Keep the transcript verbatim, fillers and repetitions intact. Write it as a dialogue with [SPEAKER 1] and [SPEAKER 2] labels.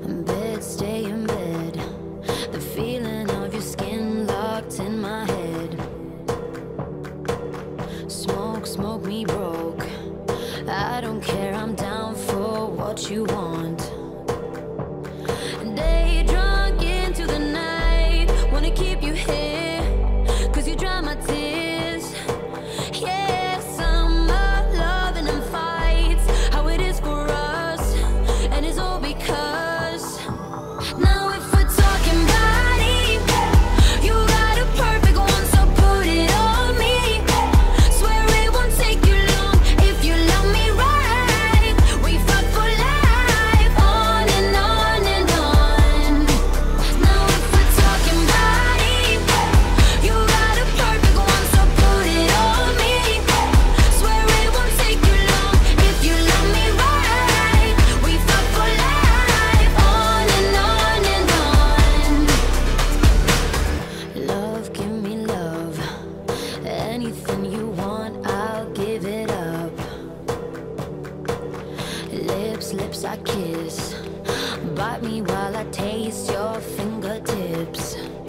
[SPEAKER 1] In bed, stay in bed. The feeling of your skin locked in my head. Smoke, smoke me broke. I don't care, I'm down for what you want. Day drunk into the night. Wanna keep you here, cause you dry my tears. Yeah, summer loving and fights, how it is for us, and it's all because now if we're talking body, you got a perfect one, so put it on me. Swear it won't take you long if you love me right. We fuck for life, on and on and on. Now if we're talking body, you got a perfect one, so put it on me. Swear it won't take you long if you love me right. We fuck for life, on and on and on. Love, give me love. Anything you want, I'll give it up. Lips, lips I kiss. Bite me while I taste your fingertips.